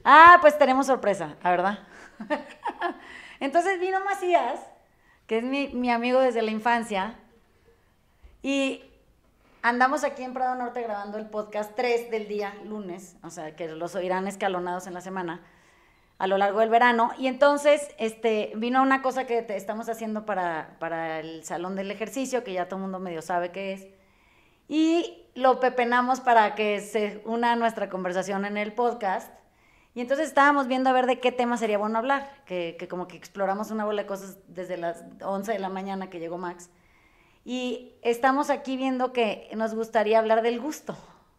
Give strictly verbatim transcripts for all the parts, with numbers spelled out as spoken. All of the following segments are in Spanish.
Ah, pues tenemos sorpresa, la verdad. Entonces vino Macías, que es mi, mi amigo desde la infancia, y andamos aquí en Prado Norte grabando el podcast tres del día, lunes, o sea, que los oirán escalonados en la semana, a lo largo del verano, y entonces este, vino una cosa que te estamos haciendo para, para el salón del ejercicio, que ya todo el mundo medio sabe qué es, y lo pepenamos para que se una a nuestra conversación en el podcast, y entonces estábamos viendo a ver de qué tema sería bueno hablar, que, que como que exploramos una bola de cosas desde las once de la mañana que llegó Max, y estamos aquí viendo que nos gustaría hablar del gusto.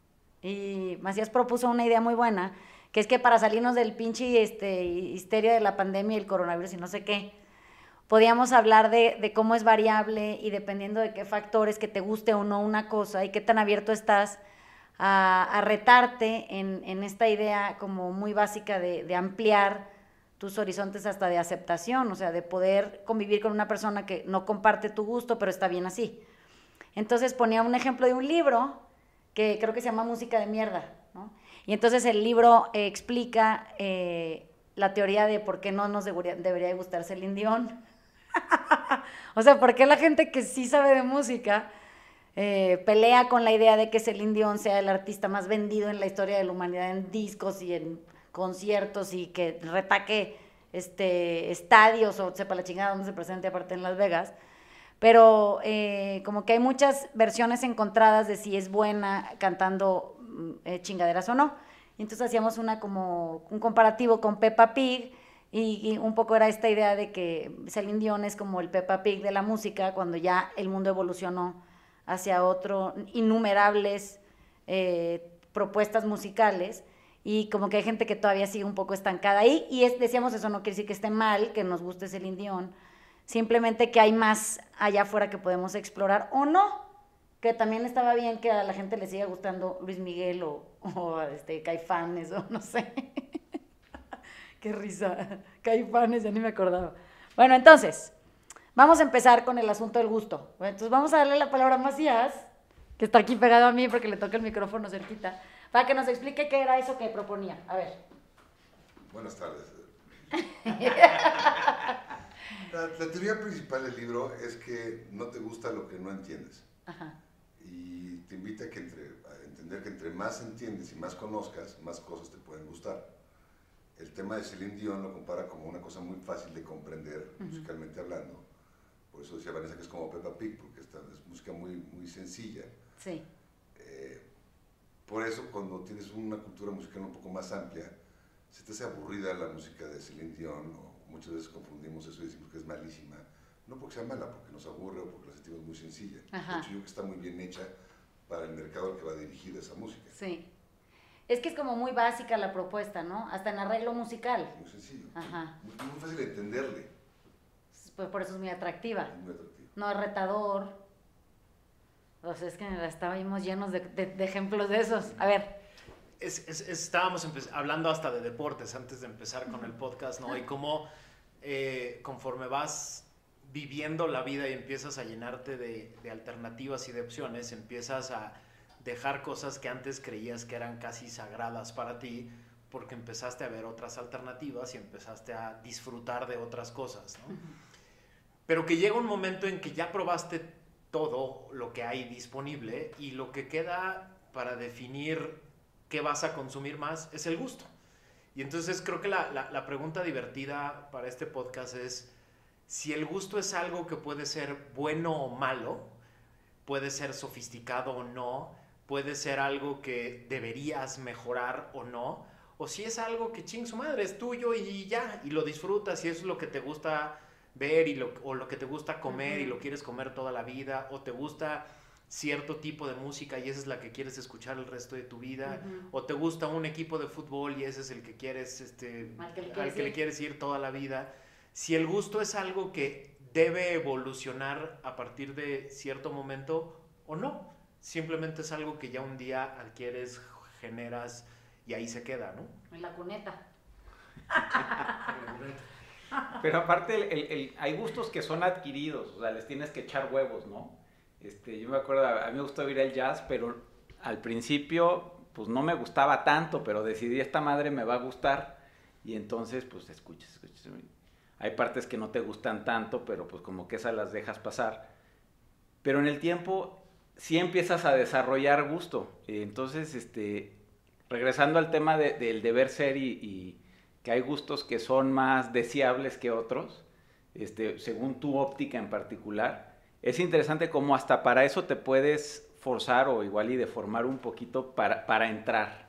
Y Macías propuso una idea muy buena, que es que para salirnos del pinche este, histeria de la pandemia y el coronavirus y no sé qué, podíamos hablar de, de cómo es variable y dependiendo de qué factores, que te guste o no una cosa y qué tan abierto estás a, a retarte en, en esta idea como muy básica de, de ampliar tus horizontes hasta de aceptación, o sea, de poder convivir con una persona que no comparte tu gusto, pero está bien así. Entonces ponía un ejemplo de un libro que creo que se llama Música de Mierda, ¿no? Y entonces el libro eh, explica eh, la teoría de por qué no nos debería, debería de gustar Celine Dion. O sea, por qué la gente que sí sabe de música eh, pelea con la idea de que Celine Dion sea el artista más vendido en la historia de la humanidad en discos y en conciertos y que retaque este, estadios o sepa la chingada donde se presente aparte en Las Vegas, pero eh, como que hay muchas versiones encontradas de si es buena cantando eh, chingaderas o no, y entonces hacíamos una como un comparativo con Peppa Pig y, y un poco era esta idea de que Celine Dion es como el Peppa Pig de la música cuando ya el mundo evolucionó hacia otro, innumerables eh, propuestas musicales, y como que hay gente que todavía sigue un poco estancada ahí, y es, decíamos, eso no quiere decir que esté mal, que nos guste Celine Dion, simplemente que hay más allá afuera que podemos explorar, o no, que también estaba bien que a la gente le siga gustando Luis Miguel o, o este, Caifanes, o no sé. Qué risa, Caifanes, ya ni me acordaba. Bueno, entonces, vamos a empezar con el asunto del gusto. Bueno, entonces vamos a darle la palabra a Macías, que está aquí pegado a mí porque le toca el micrófono cerquita, para que nos explique qué era eso que proponía. A ver. Buenas tardes. la, la teoría principal del libro es que no te gusta lo que no entiendes. Ajá. Y te invita a, que entre, a entender que entre más entiendes y más conozcas, más cosas te pueden gustar. El tema de Celine Dion lo compara como una cosa muy fácil de comprender, uh-huh, musicalmente hablando. Por eso decía Vanessa que es como Peppa Pig, porque esta es música muy, muy sencilla. Sí. Eh, por eso, cuando tienes una cultura musical un poco más amplia, se te hace aburrida la música de Celine Dion, o muchas veces confundimos eso y decimos que es malísima. No porque sea mala, porque nos aburre o porque la sentimos muy sencilla. Ajá. De hecho, yo creo que está muy bien hecha para el mercado al que va dirigida esa música. Sí. Es que es como muy básica la propuesta, ¿no? Hasta en arreglo musical. Muy sencillo. Ajá. Muy, muy fácil de entenderle. Pues por eso es muy atractiva. Es muy atractiva. No es retador. O sea, es que estábamos llenos de, de, de ejemplos de esos. A ver. Es, es, estábamos hablando hasta de deportes antes de empezar con el podcast, ¿no? Y cómo eh, conforme vas viviendo la vida y empiezas a llenarte de, de alternativas y de opciones, empiezas a dejar cosas que antes creías que eran casi sagradas para ti, porque empezaste a ver otras alternativas y empezaste a disfrutar de otras cosas, ¿no? Uh-huh. Pero que llega un momento en que ya probaste todo lo que hay disponible y lo que queda para definir qué vas a consumir más es el gusto. Y entonces creo que la, la, la pregunta divertida para este podcast es si el gusto es algo que puede ser bueno o malo, puede ser sofisticado o no, puede ser algo que deberías mejorar o no, o si es algo que ching su madre, es tuyo y ya, y lo disfrutas y eso es lo que te gusta ver y lo, o lo que te gusta comer, uh-huh, y lo quieres comer toda la vida, o te gusta cierto tipo de música y esa es la que quieres escuchar el resto de tu vida, uh-huh, o te gusta un equipo de fútbol y ese es el que quieres, este, al que, le quieres, al que le quieres ir toda la vida. Si el gusto es algo que debe evolucionar a partir de cierto momento o no, simplemente es algo que ya un día adquieres, generas y ahí se queda, ¿no? En la cuneta. Pero aparte el, el, el, hay gustos que son adquiridos, o sea, les tienes que echar huevos, ¿no? Este, yo me acuerdo, a mí me gustó oír el jazz, pero al principio pues no me gustaba tanto, pero decidí esta madre me va a gustar y entonces pues escuchas, escuchas. Hay partes que no te gustan tanto, pero pues como que esas las dejas pasar. Pero en el tiempo sí empiezas a desarrollar gusto. Entonces, este, regresando al tema de, del deber ser y, y que hay gustos que son más deseables que otros, este, según tu óptica en particular, es interesante cómo hasta para eso te puedes forzar o igual y deformar un poquito para, para entrar.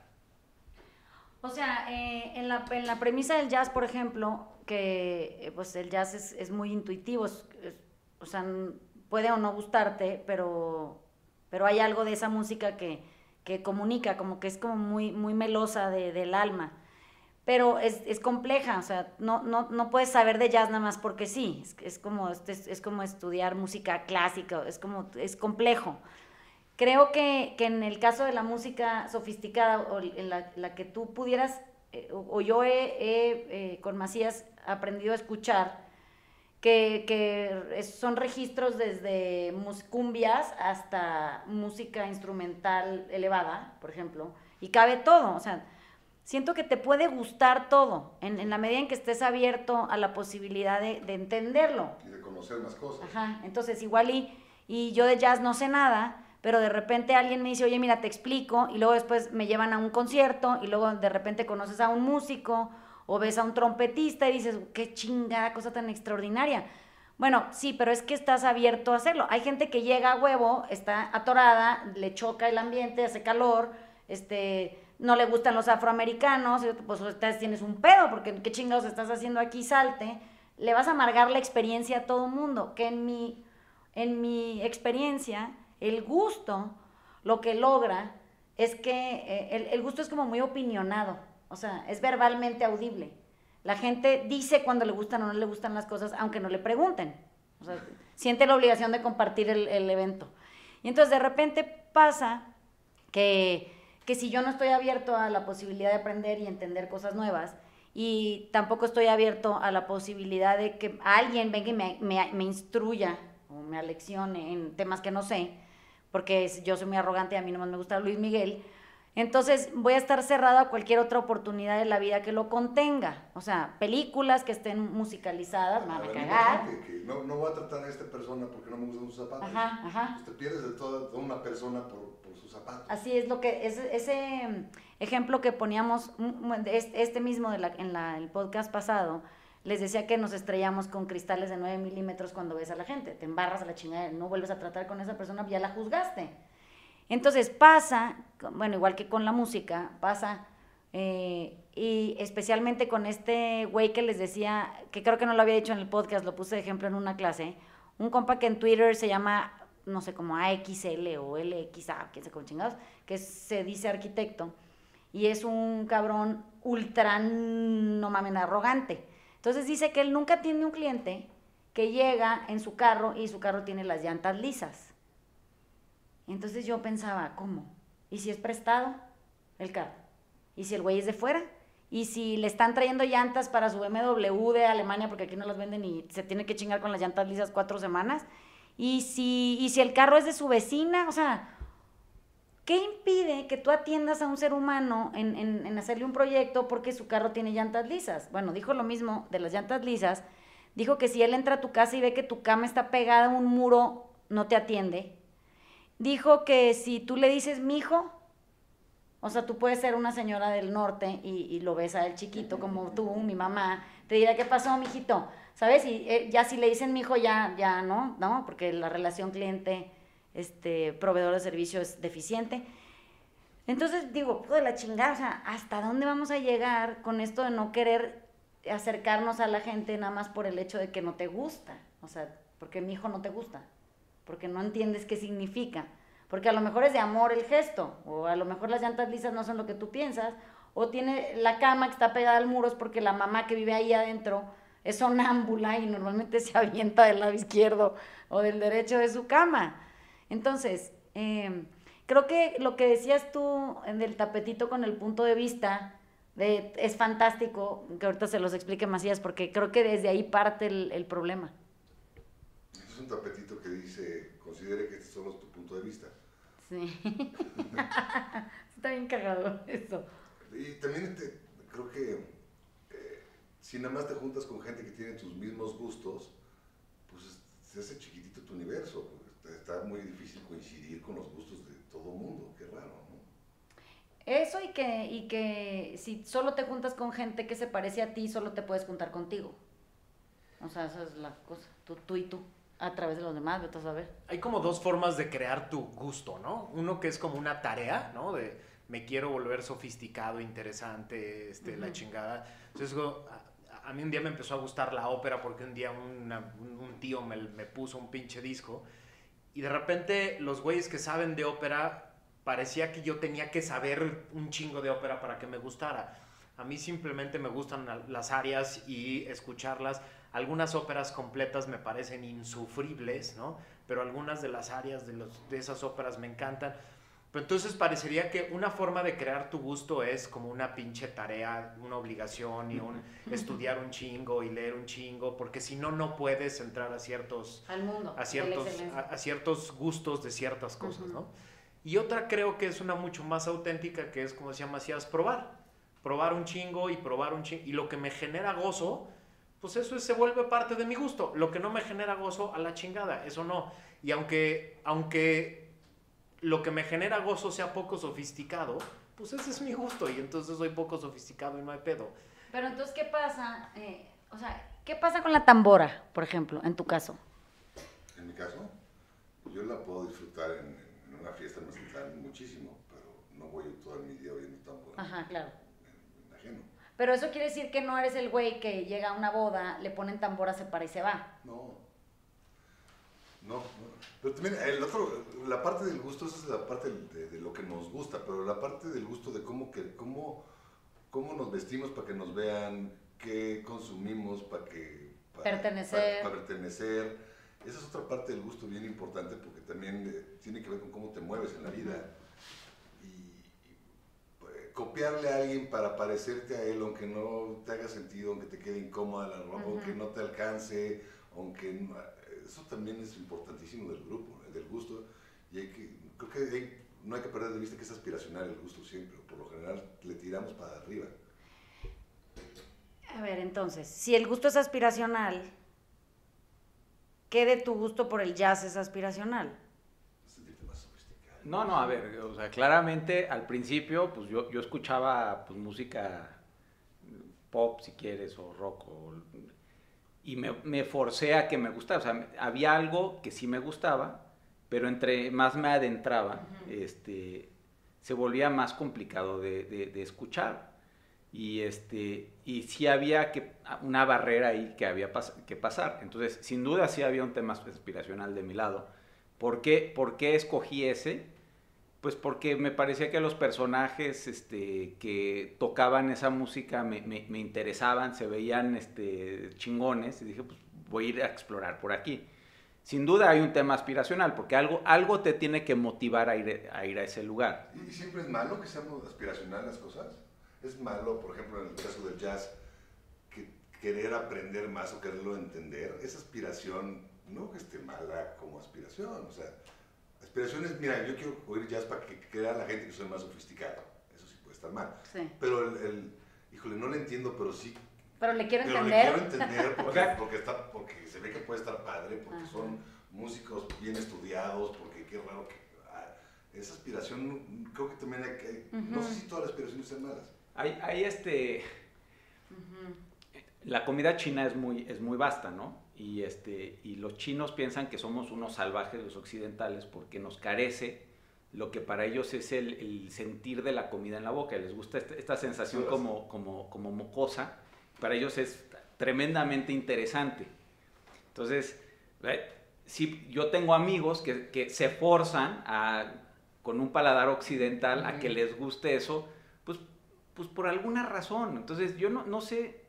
O sea, eh, en, la, en la premisa del jazz, por ejemplo, que eh, pues el jazz es, es muy intuitivo, es, es, o sea, puede o no gustarte, pero, pero hay algo de esa música que, que comunica, como que es como muy, muy melosa de, del alma. Pero es, es compleja, o sea, no, no, no puedes saber de jazz nada más porque sí, es, es, como, es, es como estudiar música clásica, es, como, es complejo. Creo que, que en el caso de la música sofisticada, o en la, la que tú pudieras, eh, o, o yo he, he eh, con Macías aprendido a escuchar, que, que son registros desde cumbias hasta música instrumental elevada, por ejemplo, y cabe todo, o sea, siento que te puede gustar todo, en, en la medida en que estés abierto a la posibilidad de, de entenderlo. Y de conocer más cosas. Ajá, entonces igual y, y yo de jazz no sé nada, pero de repente alguien me dice, oye, mira, te explico, y luego después me llevan a un concierto, y luego de repente conoces a un músico, o ves a un trompetista, y dices, qué chingada cosa tan extraordinaria. Bueno, sí, pero es que estás abierto a hacerlo. Hay gente que llega a huevo, está atorada, le choca el ambiente, hace calor, este, no le gustan los afroamericanos, pues ustedes tienes un pedo, porque qué chingados estás haciendo aquí, salte. Le vas a amargar la experiencia a todo mundo, que en mi, en mi experiencia, el gusto, lo que logra, es que eh, el, el gusto es como muy opinionado, o sea, es verbalmente audible. La gente dice cuando le gustan o no le gustan las cosas, aunque no le pregunten. O sea, siente la obligación de compartir el, el evento. Y entonces de repente pasa que, que si yo no estoy abierto a la posibilidad de aprender y entender cosas nuevas, y tampoco estoy abierto a la posibilidad de que alguien venga y me, me, me instruya o me aleccione en temas que no sé, porque yo soy muy arrogante y a mí nomás me gusta Luis Miguel, entonces voy a estar cerrado a cualquier otra oportunidad de la vida que lo contenga. O sea, películas que estén musicalizadas, me van a cagar. Que, que no, no voy a tratar a esta persona porque no me gustan sus zapatos. Ajá, ajá. Pues te pierdes de toda, toda una persona por, por sus zapatos. Así es lo que, ese, ese ejemplo que poníamos, este mismo de la, en la, el podcast pasado, les decía que nos estrellamos con cristales de nueve milímetros cuando ves a la gente. Te embarras a la chingada, no vuelves a tratar con esa persona, ya la juzgaste. Entonces pasa, bueno, igual que con la música, pasa, eh, y especialmente con este güey que les decía, que creo que no lo había dicho en el podcast, lo puse de ejemplo en una clase, un compa que en Twitter se llama, no sé, como A X L o L X A, quién sé cómo chingados, que se dice arquitecto, y es un cabrón ultra, no mames, arrogante. Entonces dice que él nunca tiene un cliente que llega en su carro y su carro tiene las llantas lisas. Entonces yo pensaba, ¿cómo? ¿Y si es prestado el carro? ¿Y si el güey es de fuera? ¿Y si le están trayendo llantas para su B M W de Alemania porque aquí no las venden y se tiene que chingar con las llantas lisas cuatro semanas? ¿Y si, y si el carro es de su vecina? O sea, ¿qué impide que tú atiendas a un ser humano en, en, en hacerle un proyecto porque su carro tiene llantas lisas? Bueno, dijo lo mismo de las llantas lisas. Dijo que si él entra a tu casa y ve que tu cama está pegada a un muro, no te atiende. Dijo que si tú le dices mijo, o sea, tú puedes ser una señora del norte y, y lo ves a él chiquito como tú, mi mamá, te dirá, ¿qué pasó, mijito? ¿Sabes? Y eh, ya si le dicen mijo, ya, ya no, ¿no? Porque la relación cliente, este, proveedor de servicio es deficiente. Entonces, digo, de la chingada, o sea, ¿hasta dónde vamos a llegar con esto de no querer acercarnos a la gente nada más por el hecho de que no te gusta? O sea, porque mi hijo no te gusta, porque no entiendes qué significa, porque a lo mejor es de amor el gesto, o a lo mejor las llantas lisas no son lo que tú piensas, o tiene la cama que está pegada al muro es porque la mamá que vive ahí adentro es sonámbula y normalmente se avienta del lado izquierdo o del derecho de su cama. Entonces, eh, creo que lo que decías tú del tapetito con el punto de vista de, es fantástico, que ahorita se los explique Macías, porque creo que desde ahí parte el, el problema. Es un tapetito que dice, considere que este solo es tu punto de vista. Sí. Está bien cagado eso. Y también te, creo que eh, si nada más te juntas con gente que tiene tus mismos gustos, pues se hace chiquitito tu universo. Está muy difícil coincidir con los gustos de todo el mundo. Qué raro, ¿no? Eso y que, y que si solo te juntas con gente que se parece a ti, solo te puedes juntar contigo. O sea, esa es la cosa. Tú, tú y tú. A través de los demás, vete a saber. Hay como dos formas de crear tu gusto, ¿no? Uno que es como una tarea, ¿no? De me quiero volver sofisticado, interesante, este, uh-huh. la chingada. Entonces, a, a mí un día me empezó a gustar la ópera porque un día una, un, un tío me, me puso un pinche disco y de repente los güeyes que saben de ópera parecía que yo tenía que saber un chingo de ópera para que me gustara. A mí simplemente me gustan las arias y escucharlas. Algunas óperas completas me parecen insufribles, ¿no? Pero algunas de las arias de, los, de esas óperas me encantan. Pero entonces parecería que una forma de crear tu gusto es como una pinche tarea, una obligación y un estudiar un chingo y leer un chingo, porque si no, no puedes entrar a ciertos, Al mundo, a ciertos, a, a ciertos gustos de ciertas cosas, uh-huh. ¿no? Y otra creo que es una mucho más auténtica, que es, como decía Macías, probar. Probar un chingo y probar un chingo. Y lo que me genera gozo, pues eso es, se vuelve parte de mi gusto. Lo que no me genera gozo, a la chingada, eso no. Y aunque, aunque lo que me genera gozo sea poco sofisticado, pues ese es mi gusto y entonces soy poco sofisticado y no hay pedo. Pero entonces, ¿qué pasa? Eh, o sea, ¿qué pasa con la tambora, por ejemplo, en tu caso? En mi caso, yo la puedo disfrutar en, en una fiesta, me sentan muchísimo, pero no voy todo mi día oyendo tambora. Ajá, claro. En, en ajeno. Pero eso quiere decir que no eres el güey que llega a una boda, le ponen tambora, se para y se va. No. No, no. Pero también el otro, la parte del gusto, esa es la parte de, de lo que nos gusta, pero la parte del gusto de cómo, que, cómo, cómo nos vestimos para que nos vean, qué consumimos para que... Para, pertenecer. Para, para pertenecer. Esa es otra parte del gusto bien importante porque también eh, tiene que ver con cómo te mueves en la vida. Copiarle a alguien para parecerte a él, aunque no te haga sentido, aunque te quede incómoda la ropa, uh-huh. aunque no te alcance, aunque no, eso también es importantísimo del grupo, del gusto, y hay que, creo que hay, no hay que perder de vista que es aspiracional el gusto siempre, por lo general le tiramos para arriba. A ver, entonces, si el gusto es aspiracional, ¿qué de tu gusto por el jazz es aspiracional? No, no, a ver, o sea, claramente al principio, pues yo, yo escuchaba pues música pop, si quieres, o rock, o, y me, me forcé a que me gustara, o sea, había algo que sí me gustaba, pero entre más me adentraba, uh-huh. este, se volvía más complicado de, de, de escuchar, y, este, y sí había que, una barrera ahí que había pas, que pasar, entonces, sin duda sí había un tema aspiracional de mi lado. ¿Por qué, ¿Por qué escogí ese? Pues porque me parecía que los personajes este, que tocaban esa música me, me, me interesaban, se veían este, chingones, y dije, pues voy a ir a explorar por aquí. Sin duda hay un tema aspiracional, porque algo, algo te tiene que motivar a ir, a ir a ese lugar. ¿Y siempre es malo que sean aspiracionales las cosas? ¿Es malo, por ejemplo, en el caso del jazz, que querer aprender más o quererlo entender? Esa aspiración no que esté mala como aspiración, o sea, aspiración es, mira, yo quiero oír jazz para que crea la gente que soy más sofisticado, eso sí puede estar mal, sí. Pero el, el, híjole, no lo entiendo, pero sí, pero le quiero pero entender, le quiero entender porque, porque, está, porque se ve que puede estar padre, porque ajá. Son músicos bien estudiados, porque qué raro que, ah, esa aspiración, creo que también hay que, uh-huh. No sé si todas las aspiraciones sean malas. Hay, hay este, uh-huh. La comida china es muy, es muy vasta, ¿no? Y, este, y los chinos piensan que somos unos salvajes los occidentales porque nos carece lo que para ellos es el, el sentir de la comida en la boca. Les gusta esta, esta sensación como, como, como mocosa. Para ellos es tremendamente interesante. Entonces, si yo tengo amigos que, que se forzan a, con un paladar occidental, uh-huh. a que les guste eso, pues, pues por alguna razón. Entonces yo no, no sé...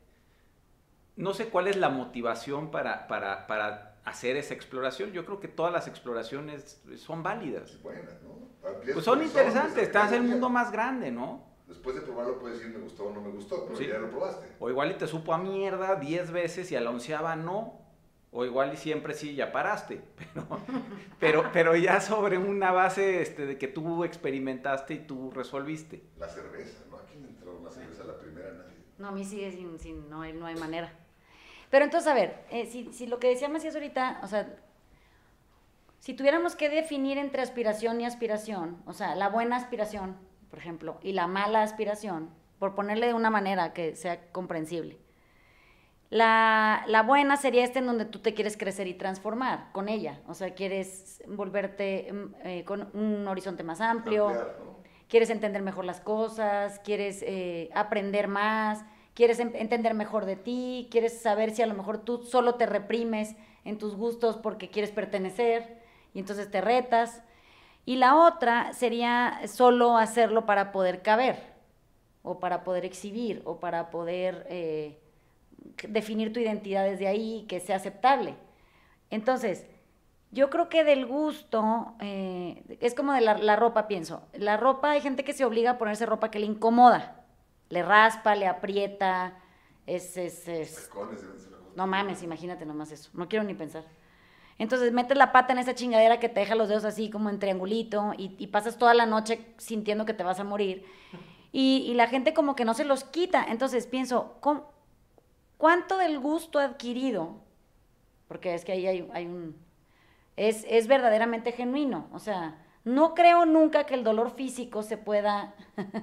No sé cuál es la motivación para, para, para hacer esa exploración. Yo creo que todas las exploraciones son válidas. Buenas, ¿no? Pues son interesantes, estás en el mundo más grande, ¿no? Después de probarlo puedes decir me gustó o no me gustó, pero sí. Ya lo probaste. O igual y te supo a mierda diez veces y a la onceava no. O igual y siempre sí, ya paraste, pero, pero, pero ya sobre una base este, de que tú experimentaste y tú resolviste. La cerveza, ¿no? ¿A quién le entró una cerveza a la primera? Nadie. No, a mí sigue sin, sin no, hay, no hay manera. Pero entonces, a ver, eh, si, si lo que decía Macías ahorita, o sea, si tuviéramos que definir entre aspiración y aspiración, o sea, la buena aspiración, por ejemplo, y la mala aspiración, por ponerle de una manera que sea comprensible. La, la buena sería esta en donde tú te quieres crecer y transformar con ella. O sea, quieres volverte eh, con un horizonte más amplio, Ampliar, ¿no? Quieres entender mejor las cosas, quieres eh, aprender más, quieres em- entender mejor de ti, quieres saber si a lo mejor tú solo te reprimes en tus gustos porque quieres pertenecer y entonces te retas. Y la otra sería solo hacerlo para poder caber, o para poder exhibir, o para poder... Eh, definir tu identidad desde ahí, que sea aceptable. Entonces, yo creo que del gusto, eh, es como de la, la ropa, pienso. La ropa, hay gente que se obliga a ponerse ropa que le incomoda, le raspa, le aprieta, es... es, es Tacones deben ser la cosa. no mames, imagínate nomás eso, no quiero ni pensar. Entonces metes la pata en esa chingadera que te deja los dedos así como en triangulito y, y pasas toda la noche sintiendo que te vas a morir. Y, y la gente como que no se los quita. Entonces pienso, ¿cómo? ¿Cuánto del gusto adquirido? Porque es que ahí hay, hay un... Es, es verdaderamente genuino. O sea, no creo nunca que el dolor físico se pueda...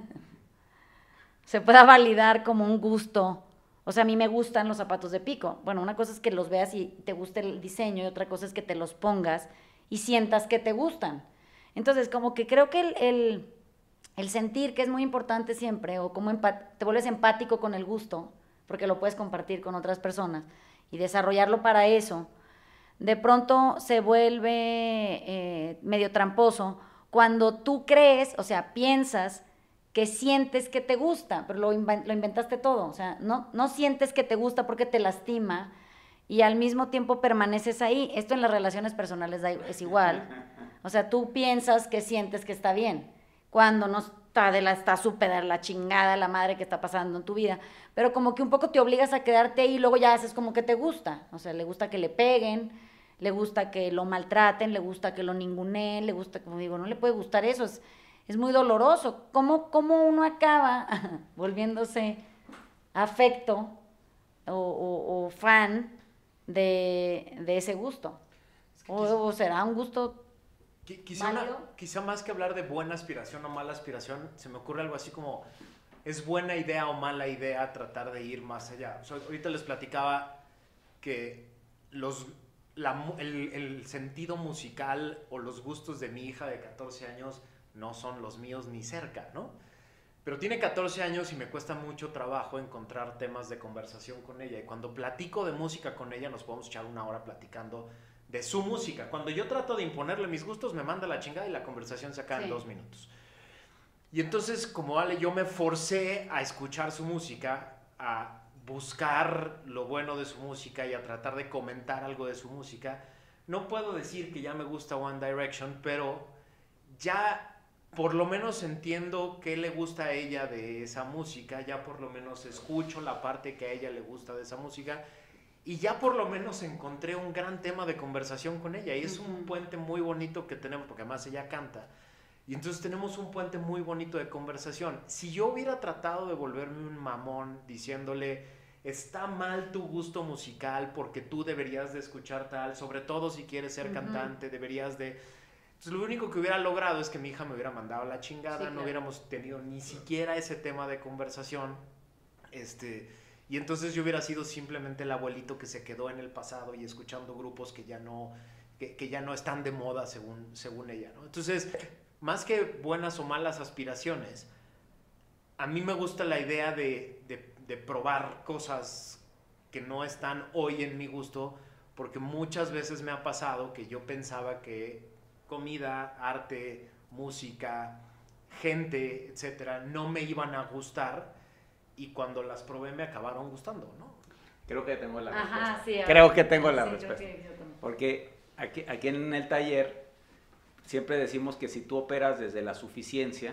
se pueda validar como un gusto. O sea, a mí me gustan los zapatos de pico. Bueno, una cosa es que los veas y te guste el diseño y otra cosa es que te los pongas y sientas que te gustan. Entonces, como que creo que el, el, el sentir, que es muy importante siempre, o como te vuelves empático con el gusto, porque lo puedes compartir con otras personas y desarrollarlo para eso, de pronto se vuelve eh, medio tramposo cuando tú crees, o sea, piensas que sientes que te gusta, pero lo, inv lo inventaste todo, o sea, no, no sientes que te gusta porque te lastima y al mismo tiempo permaneces ahí. Esto en las relaciones personales es igual, o sea, tú piensas que sientes que está bien, cuando no está de la, está súper de la chingada la madre que está pasando en tu vida, pero como que un poco te obligas a quedarte ahí y luego ya haces como que te gusta, o sea, le gusta que le peguen, le gusta que lo maltraten, le gusta que lo ninguneen, le gusta, como digo, no le puede gustar eso, es, es muy doloroso. ¿Cómo, cómo uno acaba volviéndose afecto o, o, o fan de, de ese gusto? Es que o, quizá, o será un gusto quizá, una, quizá más que hablar de buena aspiración o mala aspiración, se me ocurre algo así como, ¿es buena idea o mala idea tratar de ir más allá? O sea, ahorita les platicaba que los... La, el, el sentido musical o los gustos de mi hija de catorce años no son los míos ni cerca, ¿no? Pero tiene catorce años y me cuesta mucho trabajo encontrar temas de conversación con ella. Y cuando platico de música con ella, nos podemos echar una hora platicando de su música. Cuando yo trato de imponerle mis gustos, me manda la chingada y la conversación se acaba sí. en dos minutos. Y entonces, como Ale, yo me forcé a escuchar su música, a buscar lo bueno de su música y a tratar de comentar algo de su música. No puedo decir que ya me gusta One Direction, pero ya por lo menos entiendo qué le gusta a ella de esa música, ya por lo menos escucho la parte que a ella le gusta de esa música y ya por lo menos encontré un gran tema de conversación con ella y es un puente muy bonito que tenemos, porque además ella canta. Y entonces tenemos un puente muy bonito de conversación. Si yo hubiera tratado de volverme un mamón diciéndole, está mal tu gusto musical porque tú deberías de escuchar tal, sobre todo si quieres ser uh-huh. cantante, deberías de... Entonces lo único que hubiera logrado es que mi hija me hubiera mandado a la chingada, sí, claro. No hubiéramos tenido ni siquiera ese tema de conversación. Este, y entonces yo hubiera sido simplemente el abuelito que se quedó en el pasado y escuchando grupos que ya no, que, que ya no están de moda según, según ella, ¿no? Entonces... Más que buenas o malas aspiraciones, a mí me gusta la idea de, de, de probar cosas que no están hoy en mi gusto, porque muchas veces me ha pasado que yo pensaba que comida, arte, música, gente, etcétera, no me iban a gustar y cuando las probé me acabaron gustando, ¿no? Creo que tengo la Ajá, respuesta. Sí, creo que tengo la sí, respuesta. Creo que porque aquí, aquí en el taller siempre decimos que si tú operas desde la suficiencia,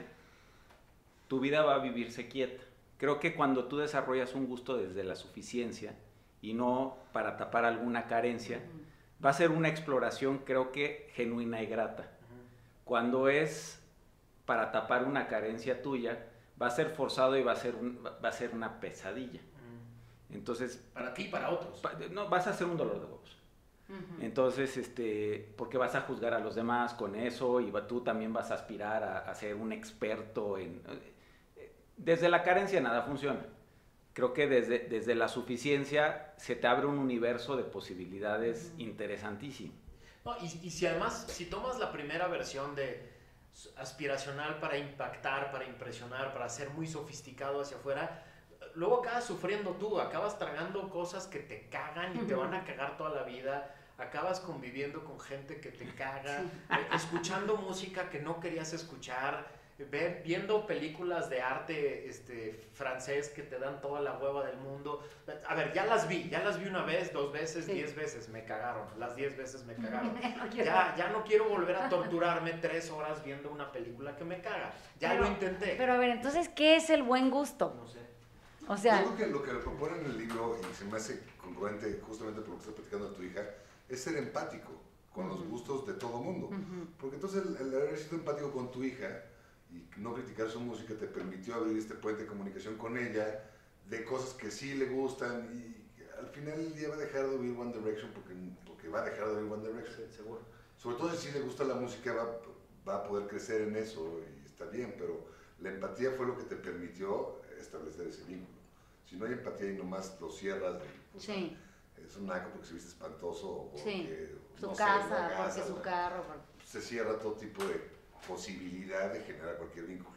tu vida va a vivirse quieta. Creo que cuando tú desarrollas un gusto desde la suficiencia y no para tapar alguna carencia, uh-huh. va a ser una exploración, creo que genuina y grata. Uh-huh. Cuando es para tapar una carencia tuya, va a ser forzado y va a ser, un, va a ser una pesadilla. Uh-huh. Entonces, para ti y para otros. Pa, no, vas a hacer un dolor de huevos. Uh-huh. Entonces, este, porque vas a juzgar a los demás con eso y va, tú también vas a aspirar a, a ser un experto en... Desde la carencia nada funciona. Creo que desde, desde la suficiencia se te abre un universo de posibilidades uh-huh. interesantísimo. No, y, y si además, si tomas la primera versión de aspiracional para impactar, para impresionar, para ser muy sofisticado hacia afuera, luego acabas sufriendo tú, acabas tragando cosas que te cagan y uh-huh. te van a cagar toda la vida, acabas conviviendo con gente que te caga, eh, escuchando música que no querías escuchar, Ver, viendo películas de arte este, francés que te dan toda la hueva del mundo. A ver, ya las vi, ya las vi una vez, dos veces, sí. diez veces, me cagaron, las diez veces me cagaron. no ya, ya no quiero volver a torturarme tres horas viendo una película que me caga, ya pero, lo intenté. Pero a ver, entonces, ¿qué es el buen gusto? No sé. O sea... Yo creo que lo que propone en el libro, y se me hace congruente justamente por lo que estás platicando de tu hija, es ser empático con uh-huh. los gustos de todo mundo. Uh-huh. Porque entonces el, el haber sido empático con tu hija y no criticar su música te permitió abrir este puente de comunicación con ella de cosas que sí le gustan y al final el día va a dejar de oír One Direction porque, porque va a dejar de oír One Direction, sí, seguro. Sobre todo si le gusta la música va, va a poder crecer en eso y está bien, pero la empatía fue lo que te permitió establecer ese vínculo. Si no hay empatía y nomás lo cierras, pues, sí. es un naco porque se viste espantoso o porque, sí. su, no casa, sé, casa, porque su carro, porque... se cierra todo tipo de posibilidad de generar cualquier vínculo.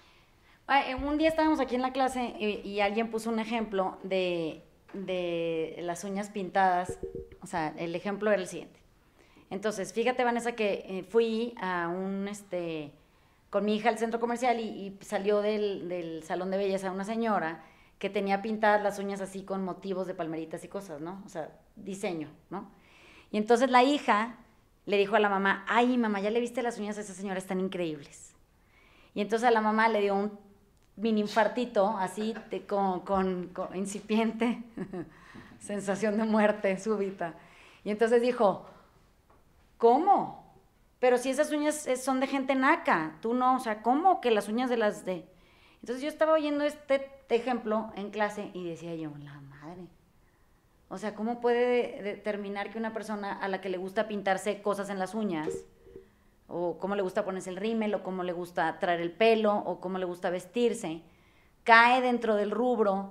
Un día estábamos aquí en la clase y, y alguien puso un ejemplo de, de las uñas pintadas, o sea, el ejemplo era el siguiente. Entonces, fíjate, Vanessa, que eh, fui a un, este, con mi hija al centro comercial y, y salió del, del salón de belleza una señora que tenía pintadas las uñas así con motivos de palmeritas y cosas, ¿no? O sea, diseño, ¿no? Y entonces la hija le dijo a la mamá, ay, mamá, ¿ya le viste las uñas a esa señora? Están increíbles. Y entonces a la mamá le dio un mini infartito, así, de, con, con, con incipiente, sensación de muerte súbita. Y entonces dijo, ¿cómo? Pero si esas uñas son de gente naca, tú no, o sea, ¿cómo que las uñas de las de...? Entonces yo estaba oyendo este ejemplo en clase y decía yo, la madre... O sea, ¿cómo puede determinar que una persona a la que le gusta pintarse cosas en las uñas, o cómo le gusta ponerse el rímel, o cómo le gusta traer el pelo, o cómo le gusta vestirse, cae dentro del rubro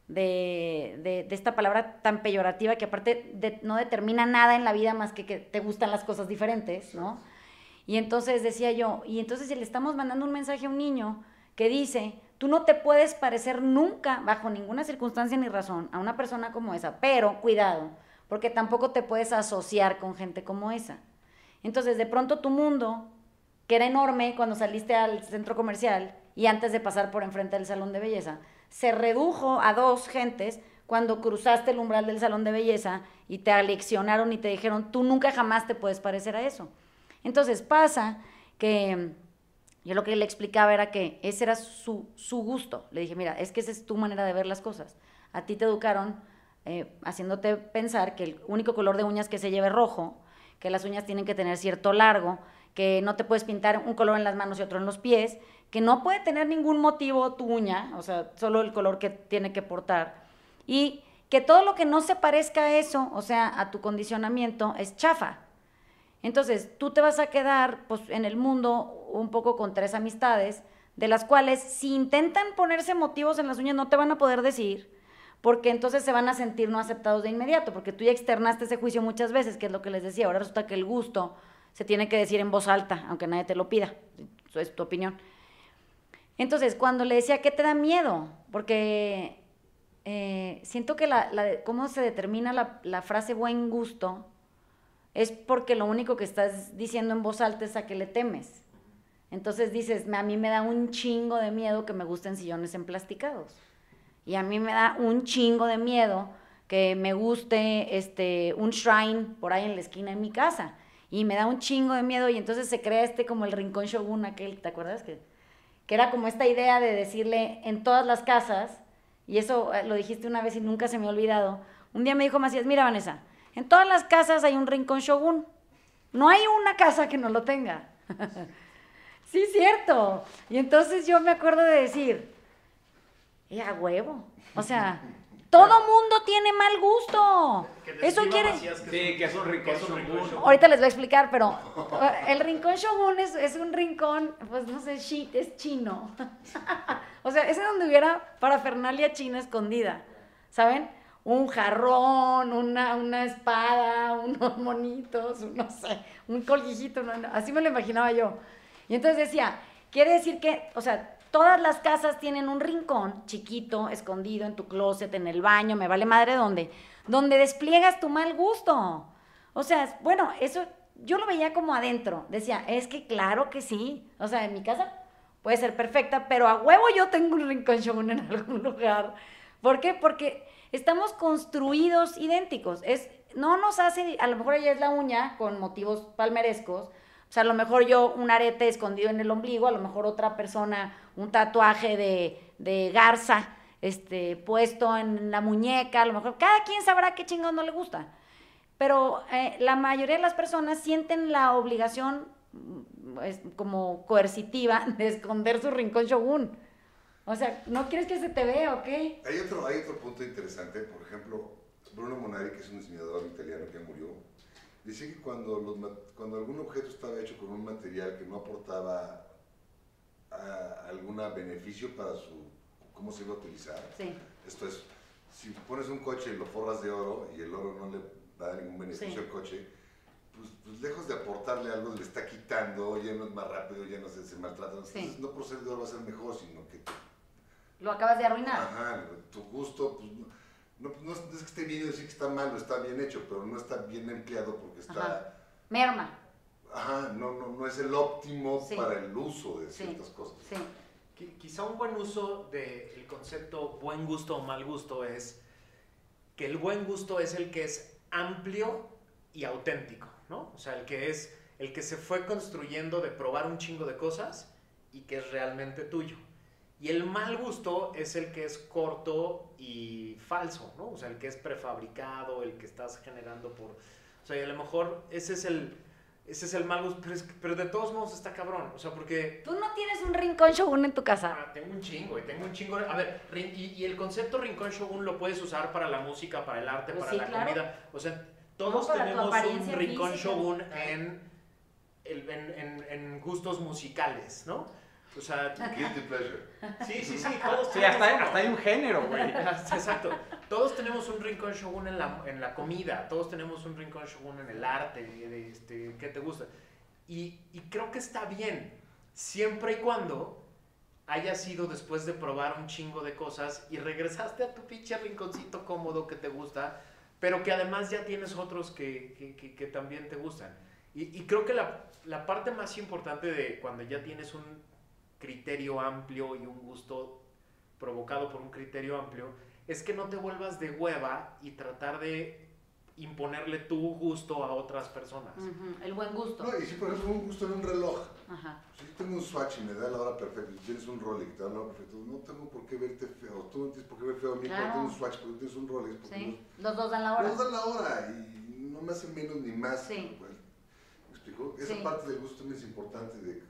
de, de, de esta palabra tan peyorativa que aparte de, no determina nada en la vida más que que te gustan las cosas diferentes, ¿no? Y entonces decía yo, y entonces si le estamos mandando un mensaje a un niño que dice... Tú no te puedes parecer nunca, bajo ninguna circunstancia ni razón, a una persona como esa, pero cuidado, porque tampoco te puedes asociar con gente como esa. Entonces, de pronto tu mundo, que era enorme cuando saliste al centro comercial y antes de pasar por enfrente del salón de belleza, se redujo a dos gentes cuando cruzaste el umbral del salón de belleza y te aleccionaron y te dijeron, tú nunca jamás te puedes parecer a eso. Entonces, pasa que... Yo lo que le explicaba era que ese era su, su gusto. Le dije, mira, es que esa es tu manera de ver las cosas. A ti te educaron eh, haciéndote pensar que el único color de uñas que se lleva es rojo, que las uñas tienen que tener cierto largo, que no te puedes pintar un color en las manos y otro en los pies, que no puede tener ningún motivo tu uña, o sea, solo el color que tiene que portar. Y que todo lo que no se parezca a eso, o sea, a tu condicionamiento, es chafa. Entonces, tú te vas a quedar pues, en el mundo un poco con tres amistades, de las cuales si intentan ponerse motivos en las uñas no te van a poder decir, porque entonces se van a sentir no aceptados de inmediato, porque tú ya externaste ese juicio muchas veces, que es lo que les decía. Ahora resulta que el gusto se tiene que decir en voz alta, aunque nadie te lo pida, eso es tu opinión. Entonces, cuando le decía, ¿qué te da miedo? Porque eh, siento que la, la, cómo se determina la, la frase buen gusto es porque lo único que estás diciendo en voz alta es a qué le temes. Entonces dices, a mí me da un chingo de miedo que me gusten sillones emplasticados. Y a mí me da un chingo de miedo que me guste este, un shrine por ahí en la esquina de mi casa. Y me da un chingo de miedo y entonces se crea este como el rincón shogun aquel, ¿te acuerdas? Que, que era como esta idea de decirle en todas las casas, y eso lo dijiste una vez y nunca se me ha olvidado, un día me dijo Macías, mira Vanessa, en todas las casas hay un rincón Shogun. No hay una casa que no lo tenga. Sí, es cierto. Y entonces yo me acuerdo de decir, ¡eh, a huevo! O sea, todo mundo tiene mal gusto. Eso quiere... Que sí, que es un rincón Shogun. Ahorita les voy a explicar, pero el rincón Shogun es, es un rincón, pues no sé, chi, es chino. O sea, es donde hubiera parafernalia china escondida, ¿saben? Un jarrón, una, una espada, unos monitos, un, no sé, un colguijito, no, no, así me lo imaginaba yo. Y entonces decía, quiere decir que, o sea, todas las casas tienen un rincón chiquito, escondido en tu closet, en el baño, me vale madre dónde, donde despliegas tu mal gusto. O sea, bueno, eso yo lo veía como adentro. Decía, es que claro que sí. O sea, en mi casa puede ser perfecta, pero a huevo yo tengo un rincón Shogun en algún lugar. ¿Por qué? Porque estamos construidos idénticos. Es, no nos hace, a lo mejor ella es la uña con motivos palmerescos. O sea, a lo mejor yo un arete escondido en el ombligo, a lo mejor otra persona un tatuaje de, de garza este, puesto en la muñeca, a lo mejor cada quien sabrá qué chingón no le gusta. Pero eh, la mayoría de las personas sienten la obligación es, como coercitiva de esconder su rincón Shogun. O sea, ¿no quieres que se te vea o qué? Hay otro, hay otro punto interesante, por ejemplo, Bruno Munari, que es un diseñador italiano que murió, dice que cuando, los, cuando algún objeto estaba hecho con un material que no aportaba a, algún beneficio para su, cómo se iba a utilizar, sí. Esto es, si pones un coche y lo forras de oro y el oro no le da ningún beneficio sí. al coche, pues, pues lejos de aportarle algo, le está quitando, ya no es más rápido, ya no se, se maltrata. Entonces, sí. no por ser de oro va a ser mejor, sino que... Lo acabas de arruinar. Ajá, tu gusto, pues, no, no, no es que esté bien decir que está malo, está bien hecho, pero no está bien empleado porque está... Ajá. Merma. Ajá, no, no, no es el óptimo sí. para el uso de ciertas sí. cosas. Sí. Quizá un buen uso del concepto buen gusto o mal gusto es que el buen gusto es el que es amplio y auténtico, ¿no? O sea, el que es el que se fue construyendo de probar un chingo de cosas y que es realmente tuyo. Y el mal gusto es el que es corto y falso, ¿no? O sea, el que es prefabricado, el que estás generando por... O sea, y a lo mejor ese es el... Ese es el mal gusto, pero, es, pero de todos modos está cabrón, o sea, porque... ¿Tú no tienes un rincón Shogun en tu casa? Ah, tengo un chingo, y tengo un chingo... A ver, y, y el concepto rincón Shogun lo puedes usar para la música, para el arte, pues para sí, la claro. comida. O sea, todos no, tenemos un rincón física. Shogun en, en, en, en gustos musicales, ¿no? O sea... Guilty pleasure. Sí, sí, sí, todos Sí, tenemos hasta, uno. hasta hay un género, güey. Exacto. Todos tenemos un rincón Shogun en la, en la comida, todos tenemos un rincón Shogun en el arte, de, este, ¿qué te gusta? Y, y creo que está bien, siempre y cuando haya sido después de probar un chingo de cosas y regresaste a tu pinche rinconcito cómodo que te gusta, pero que además ya tienes otros que, que, que, que también te gustan. Y, y creo que la, la parte más importante de cuando ya tienes un criterio amplio y un gusto provocado por un criterio amplio, es que no te vuelvas de hueva y tratar de imponerle tu gusto a otras personas. Uh-huh. El buen gusto. No, y si por ejemplo un gusto en un reloj, Ajá. si yo tengo un Swatch y me da la hora perfecta, y tienes un Rolex y te da la hora perfecta, no tengo por qué verte feo, tú no tienes por qué ver feo a mí Claro. porque tengo un Swatch, porque tienes un Rolex, porque Sí. los, Los dos dan la hora. los dan la hora y no me hacen menos ni más. Sí. Pues, ¿me explico? Esa Sí. parte del gusto también es importante, de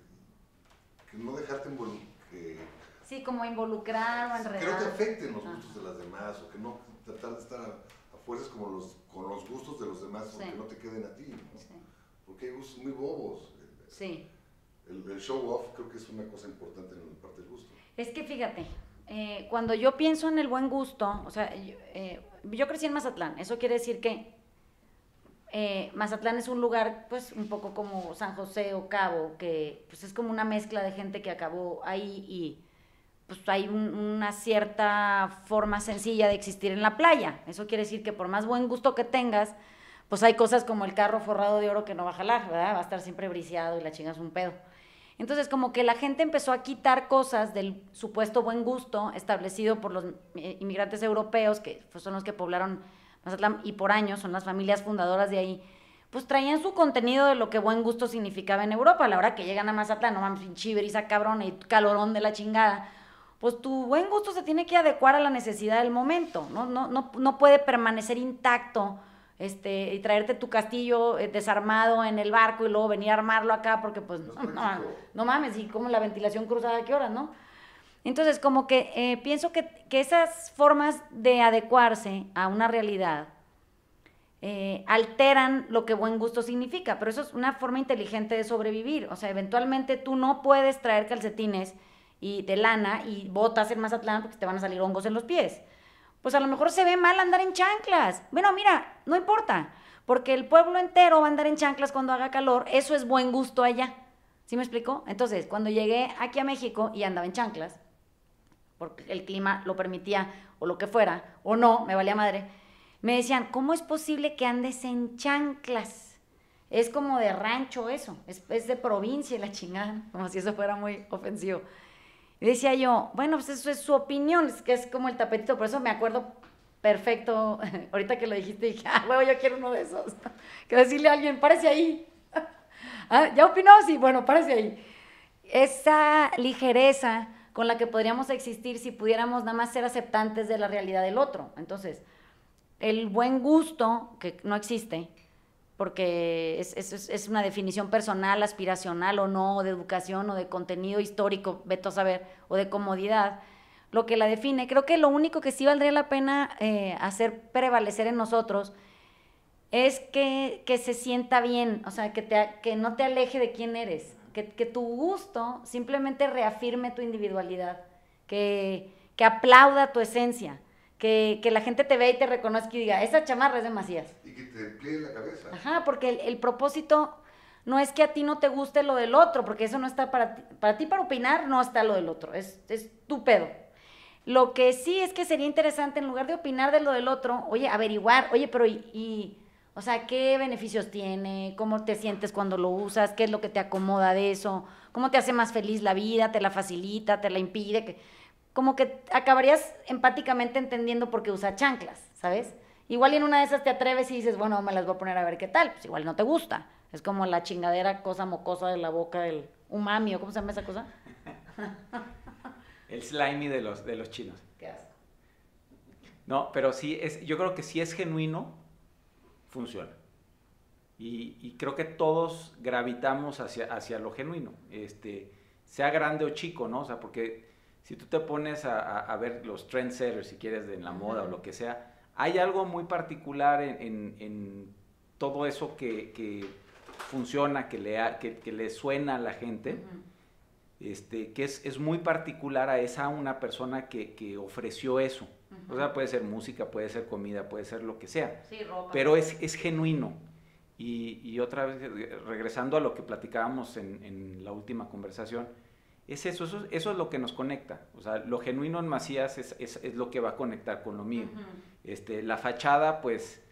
que no dejarte involucrar, que, Sí, como involucrar o que no te enredar. afecten los Ajá. gustos de las demás, o que no tratar de estar a, a fuerzas como los, con los gustos de los demás, o Sí. que no te queden a ti, ¿no? Sí. Porque hay gustos muy bobos. Sí. El, el show off creo que es una cosa importante en la parte del gusto. Es que fíjate, eh, cuando yo pienso en el buen gusto, o sea, yo, eh, yo crecí en Mazatlán, eso quiere decir que eh, Mazatlán es un lugar, pues, un poco como San José o Cabo, que pues es como una mezcla de gente que acabó ahí y pues hay un, una cierta forma sencilla de existir en la playa. Eso quiere decir que por más buen gusto que tengas, pues hay cosas como el carro forrado de oro que no va a jalar, ¿verdad? Va a estar siempre briseado y la chingas un pedo. Entonces, como que la gente empezó a quitar cosas del supuesto buen gusto establecido por los inmigrantes europeos, que pues, son los que poblaron Mazatlán y por años son las familias fundadoras de ahí, pues traían su contenido de lo que buen gusto significaba en Europa. A la hora que llegan a Mazatlán, no mames, pinche brisa cabrón y calorón de la chingada, pues tu buen gusto se tiene que adecuar a la necesidad del momento, ¿no? No, no, no puede permanecer intacto este, y traerte tu castillo eh, desarmado en el barco y luego venir a armarlo acá porque pues no, no, no mames, y como la ventilación cruzada a qué horas, ¿no? Entonces como que eh, pienso que, que esas formas de adecuarse a una realidad eh, alteran lo que buen gusto significa, pero eso es una forma inteligente de sobrevivir, o sea, eventualmente tú no puedes traer calcetines y de lana y botas en Mazatlán porque te van a salir hongos en los pies. Pues a lo mejor se ve mal andar en chanclas. Bueno, mira, no importa, porque el pueblo entero va a andar en chanclas cuando haga calor, eso es buen gusto allá. ¿Sí me explico? Entonces, cuando llegué aquí a México y andaba en chanclas, porque el clima lo permitía o lo que fuera, o no, me valía madre, me decían, ¿cómo es posible que andes en chanclas? Es como de rancho eso, es, es de provincia y la chingada, como si eso fuera muy ofensivo. Y decía yo, bueno, pues eso es su opinión, es que es como el tapetito, por eso me acuerdo perfecto, ahorita que lo dijiste, dije, ah, huevo, yo quiero uno de esos. Que decirle a alguien, párese ahí. ¿Ah, ¿ya opinó? Sí, bueno, párese ahí. Esa ligereza con la que podríamos existir si pudiéramos nada más ser aceptantes de la realidad del otro. Entonces, el buen gusto, que no existe, porque es, es, es una definición personal, aspiracional o no, de educación o de contenido histórico, veto a saber, o de comodidad, lo que la define. Creo que lo único que sí valdría la pena eh, hacer prevalecer en nosotros es que, que se sienta bien, o sea, que, te, que no te aleje de quién eres, que, que tu gusto simplemente reafirme tu individualidad, que, que aplauda tu esencia. Que, que la gente te vea y te reconozca y diga, esa chamarra es de Macías. Y que te pliegue la cabeza. Ajá, porque el, el propósito no es que a ti no te guste lo del otro, porque eso no está para ti. Para ti, para opinar, no está lo del otro, es, es tu pedo. Lo que sí es que sería interesante, en lugar de opinar de lo del otro, oye, averiguar, oye, pero y, y o sea, ¿qué beneficios tiene? ¿Cómo te sientes cuando lo usas? ¿Qué es lo que te acomoda de eso? ¿Cómo te hace más feliz la vida? ¿Te la facilita? ¿Te la impide? Que como que acabarías empáticamente entendiendo por qué usa chanclas, ¿sabes? Igual y en una de esas te atreves y dices, bueno, me las voy a poner a ver qué tal, pues igual no te gusta. Es como la chingadera cosa mocosa de la boca del umami, ¿o cómo se llama esa cosa? El slimy de los, de los chinos. Qué asco. No, pero sí, es, yo creo que si es genuino, funciona. Y, y creo que todos gravitamos hacia, hacia lo genuino, este, sea grande o chico, ¿no? O sea, porque si tú te pones a, a, a ver los trendsetters, si quieres, de en la moda o lo que sea, hay algo muy particular en, en, en todo eso que, que funciona, que le, que, que le suena a la gente, uh-huh. este, que es, es muy particular a esa una persona que, que ofreció eso. Uh-huh. O sea, puede ser música, puede ser comida, puede ser lo que sea, sí, ropa, pero es, es genuino. Y, y otra vez, regresando a lo que platicábamos en, en la última conversación, es eso, eso, eso es lo que nos conecta. O sea, lo genuino en Macías es, es, es lo que va a conectar con lo mío. Uh-huh. Este, la fachada, pues,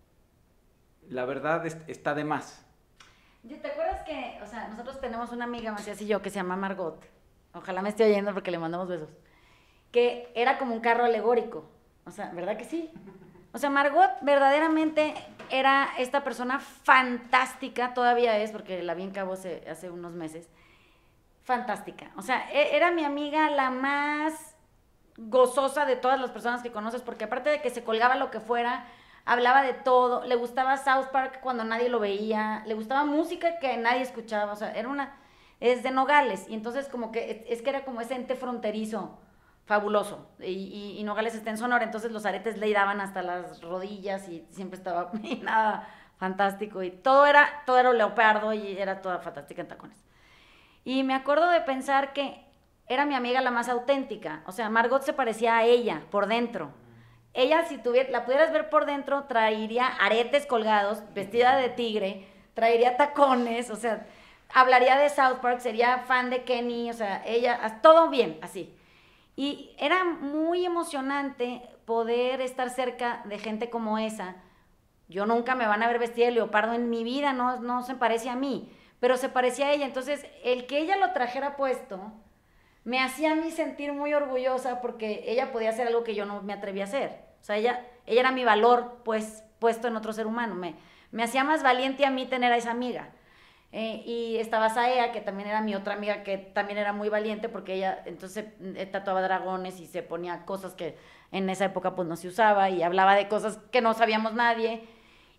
la verdad es, está de más. ¿Te acuerdas que, o sea, nosotros tenemos una amiga, Macías y yo, que se llama Margot, ojalá me esté oyendo porque le mandamos besos, que era como un carro alegórico, o sea, ¿verdad que sí? O sea, Margot verdaderamente era esta persona fantástica, todavía es, porque la vi en Cabo hace, hace unos meses, fantástica. O sea, era mi amiga la más gozosa de todas las personas que conoces, porque aparte de que se colgaba lo que fuera, hablaba de todo, le gustaba South Park cuando nadie lo veía, le gustaba música que nadie escuchaba, o sea, era una, es de Nogales, y entonces como que, es que era como ese ente fronterizo, fabuloso, y, y, y Nogales está en Sonora, entonces los aretes le daban hasta las rodillas, y siempre estaba nada fantástico, y todo era, todo era leopardo, y era toda fantástica en tacones. Y me acuerdo de pensar que era mi amiga la más auténtica. O sea, Margot se parecía a ella por dentro. Ella, si tuviera, la pudieras ver por dentro, traería aretes colgados, vestida de tigre, traería tacones, o sea, hablaría de South Park, sería fan de Kenny, o sea, ella, todo bien, así. Y era muy emocionante poder estar cerca de gente como esa. Yo nunca me van a ver vestida de leopardo en mi vida, no, no se parece a mí, pero se parecía a ella. Entonces, el que ella lo trajera puesto me hacía a mí sentir muy orgullosa porque ella podía hacer algo que yo no me atrevía a hacer. O sea, ella, ella era mi valor, pues, puesto en otro ser humano. Me, me hacía más valiente a mí tener a esa amiga. Eh, y estaba Saea, que también era mi otra amiga, que también era muy valiente, porque ella entonces eh, tatuaba dragones y se ponía cosas que en esa época pues no se usaba, y hablaba de cosas que no sabíamos nadie.